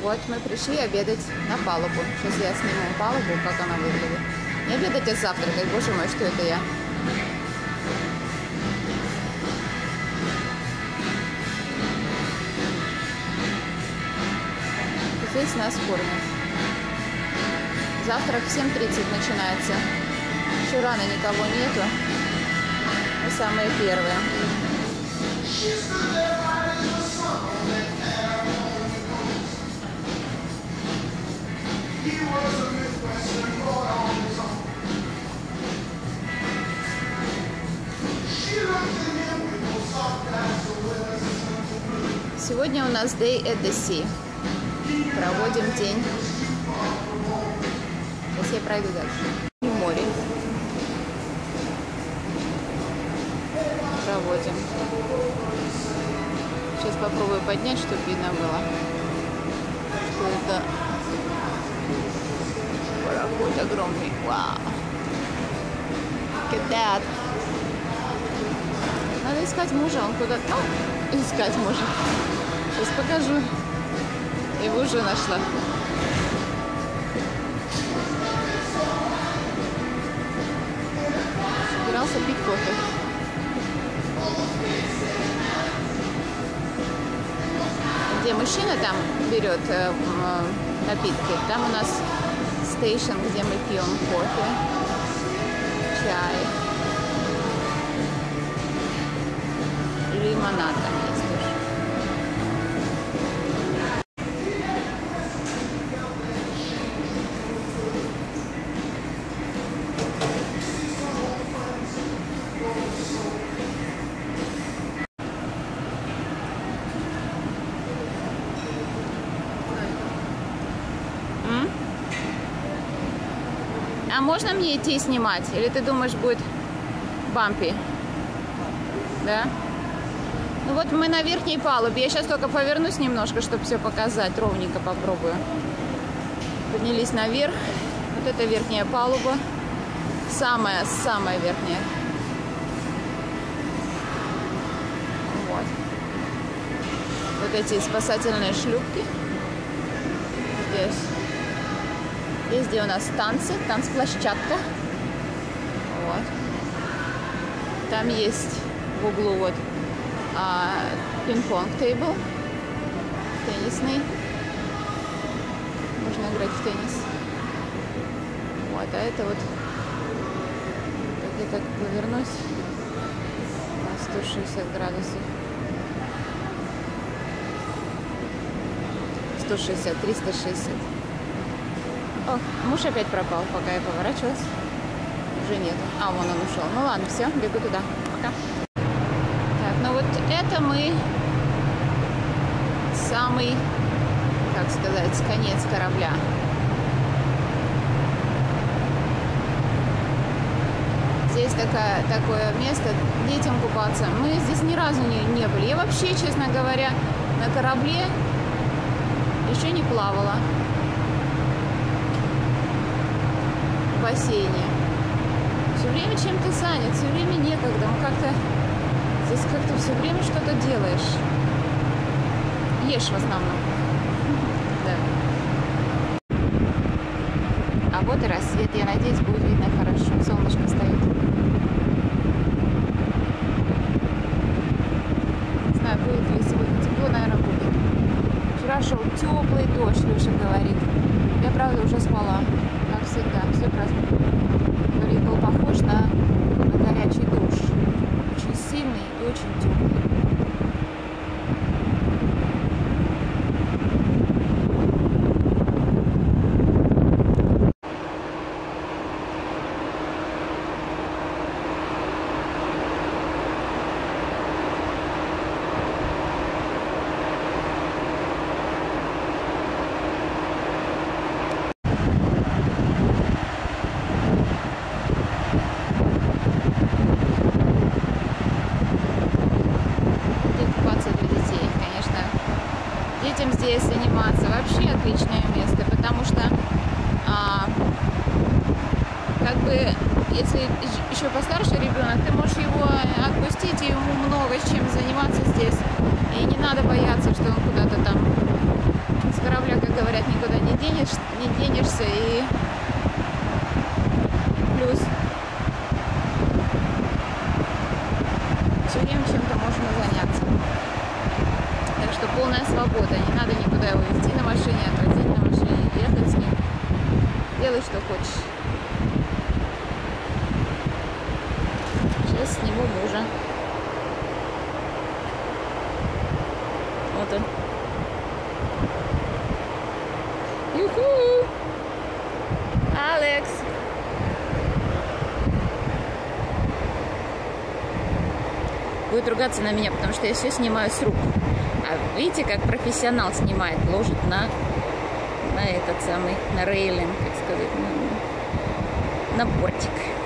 Вот мы пришли обедать на палубу. Сейчас я сниму палубу, как она выглядит. Не обедать, а завтракать. Боже мой, что это я? Здесь нас кормят. Завтрак в 7:30 начинается. Еще рано, никого нету. Мы самые первые. Сегодня у нас Day at the Sea. Проводим день. Сейчас я пройду дальше. В море. Проводим. Сейчас попробую поднять, чтобы видно было, что это пароход огромный. Вау! Look at that. Надо искать мужа, он куда-то... искать мужа. Сейчас покажу. Его уже нашла. Собирался пить кофе. Где мужчина там берет напитки, там у нас стейшн, где мы пьем кофе, чай, лимонад там есть тоже. А можно мне идти снимать? Или ты думаешь, будет бампи? Да? Ну вот мы на верхней палубе. Я сейчас только повернусь немножко, чтобы все показать. Ровненько попробую. Поднялись наверх. Вот это верхняя палуба. Самая верхняя. Вот. Вот эти спасательные шлюпки. Здесь. Здесь, где у нас танцплощадка. Вот. Там есть в углу вот пинг-понг тейбл, теннисный. Можно играть в теннис. Вот, а это вот, как я так повернусь, на 160 градусов. 160, 360. О, муж опять пропал, пока я поворачивалась. Уже нет. А, вон он ушел. Ну ладно, все, бегу туда. Пока. Так, ну вот это мы самый, как сказать, конец корабля. Здесь такое место детям купаться. Мы здесь ни разу не были. Я вообще, честно говоря, на корабле еще не плавала. В бассейне. Все время чем-то занят, все время некогда. Здесь как-то все время что-то делаешь. Ешь в основном. Да. А вот и рассвет. Я надеюсь, будет видно хорошо. Солнышко стоит. Не знаю, будет ли сегодня тепло, наверное, будет. Вчера шел теплый дождь, Леша говорит. Я, правда, уже спала. Как всегда, все праздник. Говорит, был похож на горячий душ. Очень сильный и очень теплый. Детям здесь заниматься вообще отличное место, потому что как бы если еще постарше ребенок, ты можешь его отпустить, и ему много с чем заниматься здесь, и не надо бояться, что он куда-то там с корабля, как говорят, никуда не денешься, и плюс все время чем-то можно заняться. Так что полная свобода, не надо никуда его везти на машине, отвозить на машине, ехать с ним. Делай, что хочешь. Сейчас сниму мужа. Вот он. Юху! Алекс! Будет ругаться на меня, потому что я все снимаю с рук. А видите, как профессионал снимает, ложит на этот самый, на рейлинг, как сказать, на бортик.